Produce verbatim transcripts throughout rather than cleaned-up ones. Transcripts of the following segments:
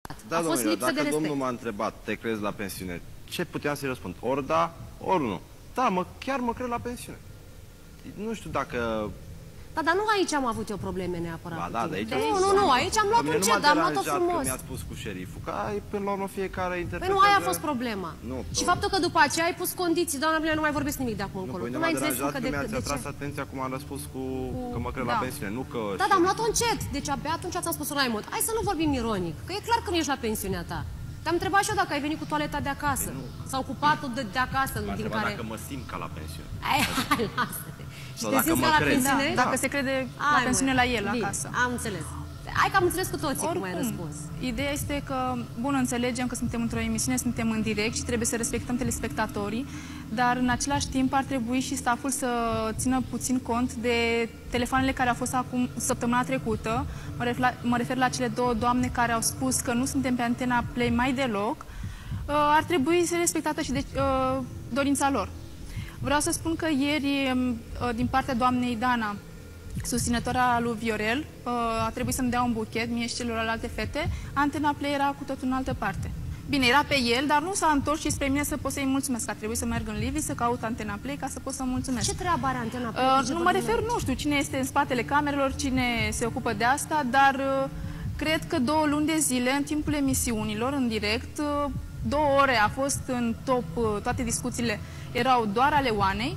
Da, A fost domnule, lipsă de dacă respect. domnul m-a întrebat, te crezi la pensiune, ce puteam să-i răspund? Ori da, ori nu. Da, mă, chiar mă cred la pensiune. Nu știu dacă... Da, dar nu aici am avut eu probleme neapărat. Ba da, de aici... Nu, nu, nu, aici am luat un cet, am luat-o frumos. Mi-a spus cu șeriful, că ai, până la urmă fiecare interpretează... Păi nu, aia a fost problema. Nu, și faptul că după aceea ai pus condiții, doamna Bine, nu mai vorbesc nimic de acum încolo. Nu, nu mai înțeles că de, mi-ați de atras ce? atenția cum am răspuns cu, cu... că mă cred Da. la pensiune, nu că... Da, dar am luat un cet, deci abia atunci ți-am spus-o la emot. Hai să nu vorbim ironic, că e clar că nu ești la pensiunea ta. Te-am întrebat și eu dacă ai venit cu toaleta de acasă. Păi sau cu patul de, de acasă, M-a din întrebat care... dacă mă simt ca la pensiune. Ai, hai, lasă-te. Și Sau te dacă simți mă ca la crezi. pensiune? Da, dacă se crede la Hai, pensiune mă. la el, Bine, acasă. am înțeles. Hai că am înțeles cu toții cum ai răspuns. Ideea este că, bun, înțelegem că suntem într-o emisiune, suntem în direct și trebuie să respectăm telespectatorii, dar în același timp ar trebui și stafful să țină puțin cont de telefoanele care au fost acum săptămâna trecută. Mă refer la, mă refer la cele două doamne care au spus că nu suntem pe Antena Play mai deloc. Ar trebui să respectată și de uh, dorința lor. Vreau să spun că ieri, uh, din partea doamnei Dana, susținătora lui Viorel, uh, a trebuit să-mi dea un buchet, mie și celorlalte fete. Antena Play era cu totul în altă parte. Bine, era pe el, dar nu s-a întors și spre mine să pot să-i mulțumesc. A trebuit să merg în Livi, să caut Antena Play ca să pot să mulțumesc. Ce treabă are Antena Play? Uh, nu mă refer, nu știu, cine este în spatele camerelor, cine se ocupă de asta, dar uh, cred că două luni de zile, în timpul emisiunilor, în direct, uh, două ore a fost în top, uh, toate discuțiile erau doar ale Oanei.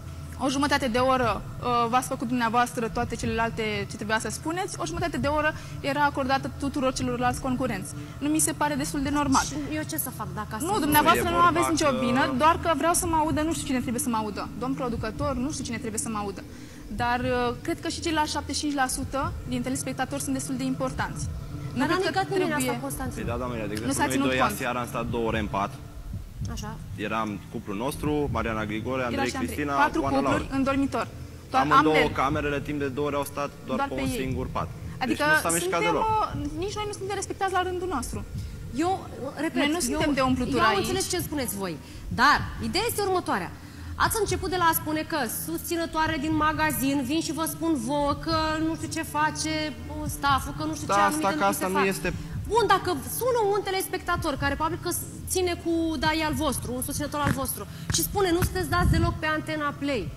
O jumătate de oră uh, v-ați făcut dumneavoastră toate celelalte ce trebuia să spuneți, o jumătate de oră era acordată tuturor celorlalți concurenți. Nu mi se pare destul de normal. Și eu ce să fac dacă asta... Nu, dumneavoastră nu aveți nicio că... vină, doar că vreau să mă audă, nu știu cine trebuie să mă audă. Domn producător, nu știu cine trebuie să mă audă. Dar uh, cred că și ceilalți șaptezeci și cinci la sută din telespectatori sunt destul de importanți. Dar n-a negat nimeni asta, Constantin. Păi da, doamne, de Nu s-a exemplu, noi ținut doi cont. aseară am stat două ore în pat. Așa. Eram cuplul nostru, Mariana Grigore, Era Andrei și Andrei. Cristina, Patru Oana cupluri Laura. în dormitor. Amândouă ambele. camerele timp de două ore au stat doar, Doar pe pe un ei. singur pat. Adică deci nu s-a mișcat suntem, deloc. uh, nici noi nu suntem respectați la rândul nostru. Eu, repet, Noi nu suntem eu, de umplutură eu am aici. înțeles ce spuneți voi, dar ideea este următoarea. Ați început de la a spune că susținătoare din magazin vin și vă spun vouă că nu știu ce face stafful, că nu știu Da, ce asta anumite că lucruri asta se nu fac. este... Bun, dacă sună un telespectator care probabil că ține cu dai al vostru, un susținător al vostru, și spune nu sunteți dați deloc pe Antena Play.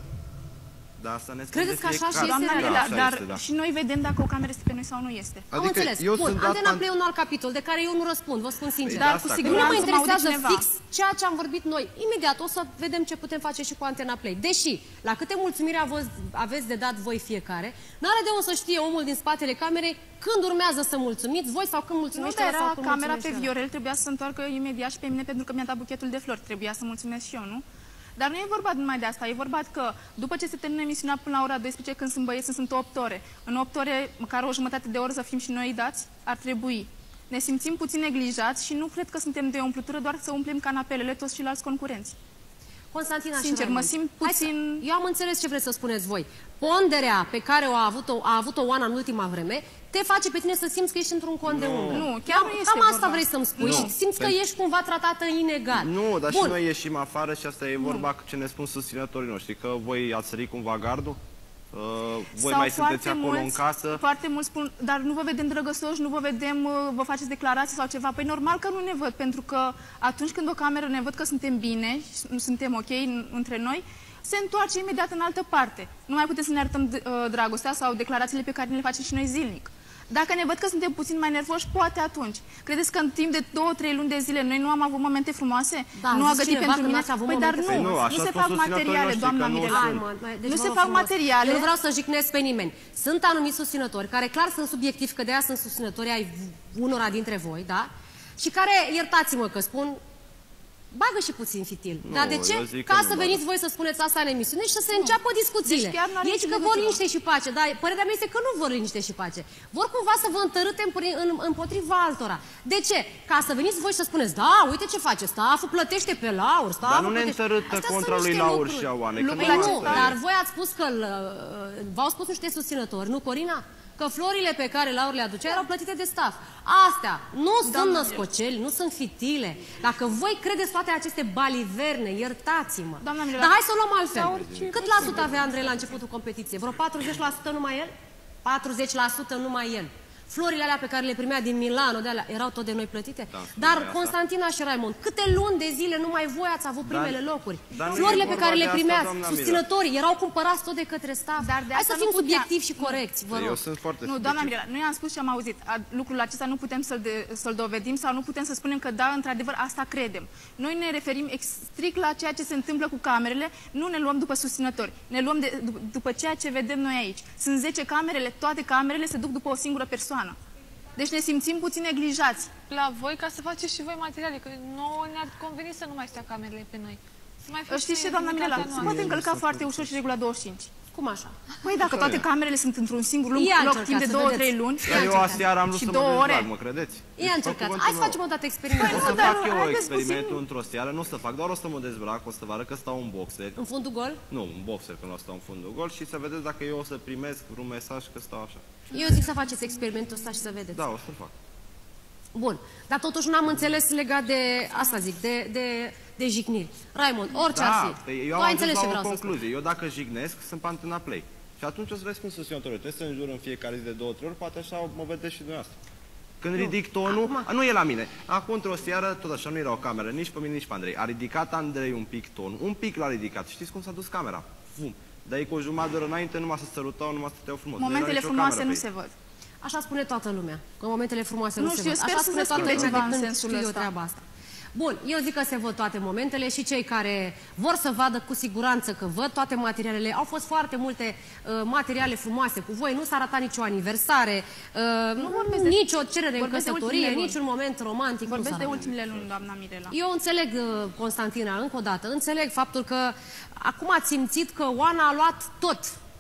Da, asta ne Credeți că așa fiecare. și este Doamna realitatea? Mirela, Da, dar așa este, da. și noi vedem dacă o cameră este pe noi sau nu este. Am Adică înțeles. eu Bun, sunt dat Antena an- Play e un alt capitol de care eu nu răspund, vă spun sincer. Păi Dar asta, cu că- Nu siguranță mă mă aude interesează cineva. fix ceea ce am vorbit noi. Imediat o să vedem ce putem face și cu Antena Play. Deși, la câte mulțumiri aveți, aveți de dat voi fiecare, n-are de unde să știe omul din spatele camerei când urmează să mulțumiți voi sau când Nu, mulțumește dar ăla sau era când camera pe mulțumește ăla. Viorel, trebuia să se întoarcă imediat și pe mine pentru că mi-a dat buchetul de flori. Trebuia să mulțumesc și eu, nu? Dar nu e vorba numai de asta, e vorba că după ce se termină emisiunea până la ora douăsprezece, când sunt băieți, sunt opt ore. În opt ore, măcar o jumătate de oră să fim și noi dați, ar trebui. Ne simțim puțin neglijați și nu cred că suntem de umplutură doar să umplem canapelele toți ceilalți concurenți. Constantina și Sincer, mă Raimond. simt Hai să- puțin- Eu am înțeles ce vreți să spuneți voi. Ponderea pe care o a avut-o, a avut-o Oana în ultima vreme te face pe tine să simți că ești într-un cont de umbră. Nu, chiar Cam- nu este Cam asta vorba. vrei să-mi spui Nu. și simți că Pentru- ești cumva tratată inegal. Nu, dar Bun. și noi ieșim afară și asta e vorba ce ne spun susținătorii noștri, că voi ați sărit cumva gardul, uh, voi Sau mai sunteți foarte acolo mulți, în casă. Foarte mulți spun, dar nu vă vedem drăgăsoși, nu vă vedem, uh, vă faceți declarații sau ceva. Păi normal că nu ne văd, pentru că atunci când o cameră ne văd că suntem bine, și nu suntem ok în- între noi, se întoarce imediat în altă parte. Nu mai putem să ne arătăm uh, dragostea sau declarațiile pe care ne le facem și noi zilnic. Dacă ne văd că suntem puțin mai nervoși, poate atunci. Credeți că în timp de două, trei luni de zile noi nu am avut momente frumoase? Da, nu a zici gătit cineva pentru că mine? n-ați avut Păi dar momente nu, frumoase. Păi nu, așa nu se spun fac susținătorii materiale, noștri, doamna că nu Mirela. Hai, mă, mă, deci Nu vă se rog fac frumos. materiale. Eu nu vreau să jignesc pe nimeni. Sunt anumiți susținători care clar sunt subiectivi, că de aia sunt susținători ai unora dintre voi, da? Și care, iertați-mă că spun, bagă și puțin fitil. Nu, Dar de ce? eu zic că Ca nu să bagă. veniți voi să spuneți asta în emisiune și să se înceapă discuțiile. Deci chiar n-are Ei nicio că vor legătură. liniște și pace, dar părerea mea este că nu vor liniște și pace. Vor cumva să vă întărâte împri- în, împotriva altora. De ce? Ca să veniți voi și să spuneți, da, uite ce face, staful plătește pe Laur, staful Dar nu ne plătește. întărâtă Astea contra sunt lui niște Laur lucruri. și a Oanei, că Lucrul Păi nu nu, asta e. dar voi ați spus că v-au spus niște susținători, nu, Corina? Că florile pe care Laur le aducea erau plătite de staff. Astea nu sunt născoceli, nu sunt fitile. Dacă voi credeți toate aceste baliverne, iertați-mă. Doamna Mirela, Dar hai să o luăm altfel. sau orice Cât la sută avea Andrei la începutul competiției? Vreo patruzeci la sută numai el? patruzeci la sută numai el. Florile alea pe care le primea din Milano, de alea, erau tot de noi plătite? Da, Dar asta. Constantina și Raimond, câte luni de zile numai voi ați avut primele Dar, locuri? dar Florile pe care le asta, primeați, susținătorii, erau cumpărați tot de către staff. Dar de Hai să asta fim nu putea... subiectivi și corecți, vă rog. Eu sunt foarte Nu, subiectiv. doamna Mirela, noi am spus și am auzit. A, lucrul acesta nu putem să-l să dovedim sau nu putem să spunem că da, într-adevăr, asta credem. Noi ne referim strict la ceea ce se întâmplă cu camerele, nu ne luăm după susținători. Ne luăm de, după ceea ce vedem noi aici. Sunt zece camerele, toate camerele se duc după o singură persoană. Deci ne simțim puțin neglijați. La voi ca să faceți și voi materiale, că nouă ne-ar conveni să nu mai stea camerele pe noi. Să mai faci Știți ce, doamna Mirela, se poate încălca foarte ușor și regula douăzeci și cinci. Cum așa? Păi dacă toate camerele sunt într-un singur loc, Ia loc încercați timp de să două, vedeți. trei luni Dar eu aseară am vrut și să mă două ore. dezbrac, mă credeți? Ia Deci, încercați. fac Hai să cuvântul facem o dată experimentul meu. O să ăsta. dar fac eu haideți experimentul puțin. într-o seară, nu o să fac, doar o să mă dezbrac, o să vă arăt că stau în boxer. În fundul gol? Nu, un boxer când o stau în fundul gol și să vedeți dacă eu o să primesc un mesaj că stau așa. Eu zic să faceți experimentul ăsta și să vedeți. Da, o să-l fac. Bun, dar totuși n-am înțeles legat de, asta zic, de, de, de jigniri. Raimond, orice ar Da, fi. păi Tu eu ai am înțeles ajuns ce la o vreau să spun. concluzie. Eu dacă jignesc, sunt pe Antena Play. Și atunci o să răspund susținătorul. Trebuie să înjur în fiecare zi de două, trei ori, poate așa mă vedeți și dumneavoastră. Când ridic tonul, Acum- a, nu e la mine. Acum, într-o seară, tot așa, nu era o cameră, nici pe mine, nici pe Andrei. A ridicat Andrei un pic tonul, un pic l-a ridicat. Știți cum s-a dus camera? Fum. Dar ei cu o jumătate de oră înainte numai se sărutau, numai stăteau frumos. Nu era Momentele nicio frumoase cameră nu pe se ei. văd. Așa spune toată lumea, că momentele frumoase nu, Nu se știu, văd. sper Așa să spune se toată schimbe lumea ceva de în când sensul știu eu ăsta. treaba asta. Bun, eu zic că se văd toate momentele și cei care vor să vadă cu siguranță că văd toate materialele. Au fost foarte multe uh, materiale frumoase cu voi, nu s-a ratat nicio aniversare, uh, nu vorbesc de- nicio cerere în vorbesc de căsătorie, ultimele luni. niciun moment romantic. nu Vorbesc s-a de ratat. ultimele luni, doamna Mirela. Eu înțeleg, uh, Constantina, încă o dată, înțeleg faptul că acum ați simțit că Oana a luat tot.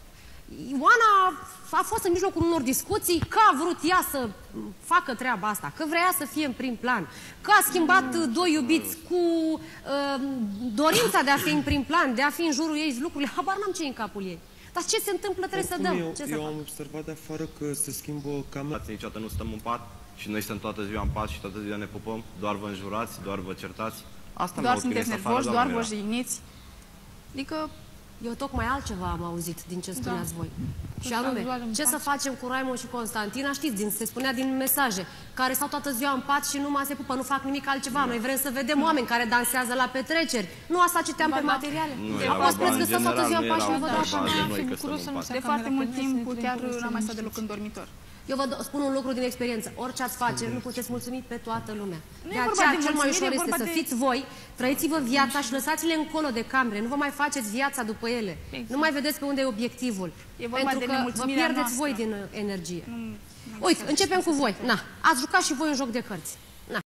Oana a fost în mijlocul unor discuții, că a vrut ea să facă treaba asta, că vrea să fie în prim plan, că a schimbat uh, doi iubiți cu uh, dorința de a fi în prim plan, de a fi în jurul ei lucrurile. Habar n-am ce e în capul ei. Dar ce se întâmplă trebuie să Oricum, dăm. Eu, Ce să eu fac? am observat de afară că se schimbă camera. Dați, niciodată nu stăm în pat și noi stăm toată ziua în pat și toată ziua ne pupăm, doar vă înjurați, doar vă certați. Asta Doar mă sunteți oprineți afară, nervoși, doar doamna vă Mirela. jigniți. Adică, Eu tocmai altceva am auzit din ce spuneați Da. voi. Și stau anume, doar în ce pat. să facem cu Raimond și Constantina, știți, din, se spunea din mesaje, care stau toată ziua în pat și nu mai se pupă, nu fac nimic altceva. Noi vrem să vedem oameni care dansează la petreceri. Nu asta citeam pe materiale. Nu Acum era vorba, spuneți că în stau toată general, ziua nu în pat și era nu vă vorba dau de așa. noi fi că bucuros stăm să în nu pat. de foarte mult timp chiar n-am mai stat deloc în dormitor. Eu vă spun un lucru din experiență. Orice ați face, nu puteți mulțumi pe toată lumea. Nu De e vorba aceea, de cel mai mulțumire, ușor e este vorba să de- fiți voi, trăiți-vă viața și lăsați-le încolo de camere. Nu vă mai faceți viața după ele. Exact. Nu mai vedeți pe unde e obiectivul. E vorba Pentru de că vă nemulțumirea pierdeți noastră. voi din uh, energie. Nu- Uite, începem cu voi. Na, ați jucat și voi un joc de cărți.